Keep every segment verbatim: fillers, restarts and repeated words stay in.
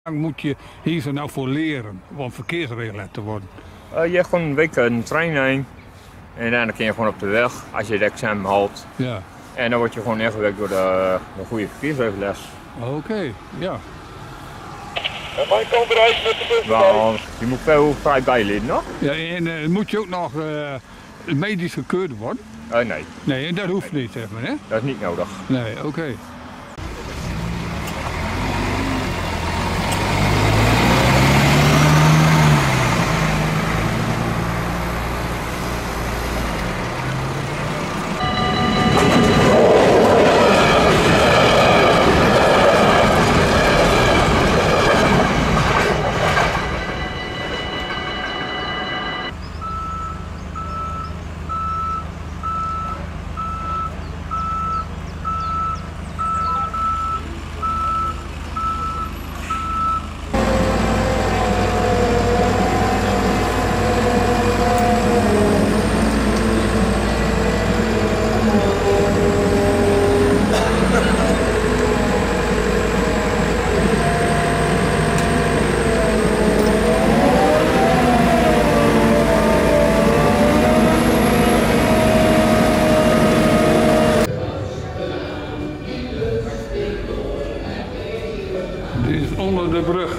lang moet je hier zo nou voor leren om verkeersregelaar te worden? Uh, je hebt gewoon een week een training en dan kun je gewoon op de weg als je het examen haalt. Ja. En dan word je gewoon ingewerkt door de, de goede verkeersregelaars. Oké, okay, ja. En mijn kant eruit met de bus. Want je moet veel vrij bijleden, nog? Ja, en uh, moet je ook nog uh, medisch gekeurd worden? Uh, nee. Nee, dat hoeft niet, zeg maar, hè? Dat is niet nodig. Nee, oké. Okay. Dit is onder de brug.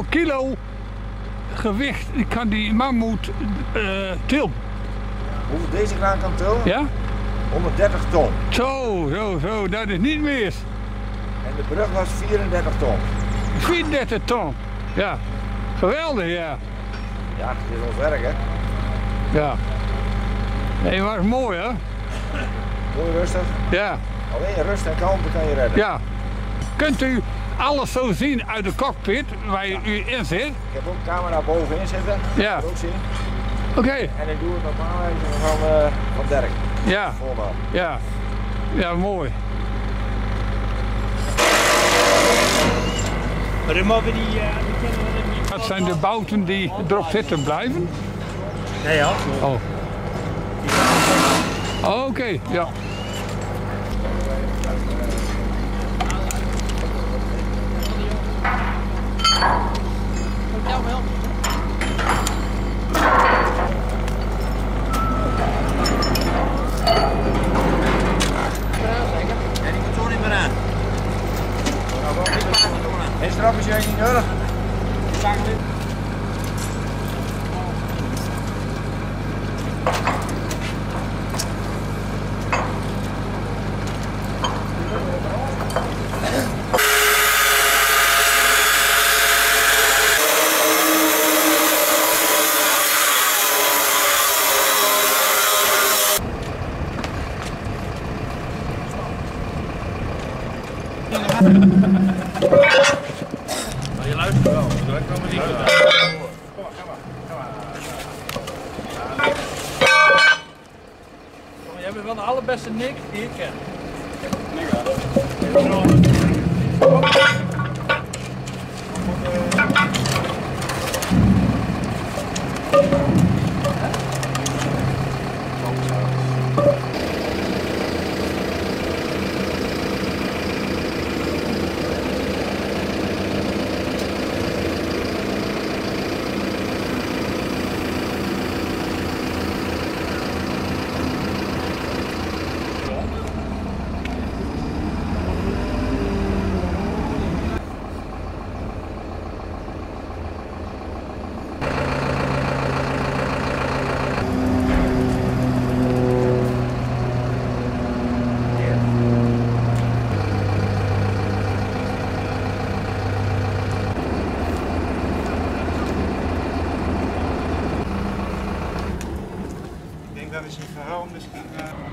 kilo gewicht kan die mammoet uh, tillen. Hoeveel deze kraan kan tillen? Ja? honderddertig ton. Zo, zo, zo, dat is niet meer. En de brug was vierendertig ton. vierendertig ton, ja. Geweldig, ja. Ja, het is ons werk, hè? Ja. Nee, maar het is mooi, hè? Mooi rustig. Ja. Alleen rust en kalmte kan je redden. Ja. Kunt u alles zo zien uit de cockpit waar u in zit? Ik heb ook een camera bovenin zitten. Ja. Dat ook zien. Oké. Okay. En ik doe het op aanwijzing van, uh, van Dirk. Ja. Volman. Ja. Ja, mooi. Dat zijn de bouten die erop zitten blijven? Nee, ja. Oh. Oké, okay, ja. Is er appjes niet nodig? Je luistert wel, dat kan me niet goed aan. Jij bent wel de allerbeste Nick die ik ken. Nick, Ik denk dat is een verhaal misschien. Uh...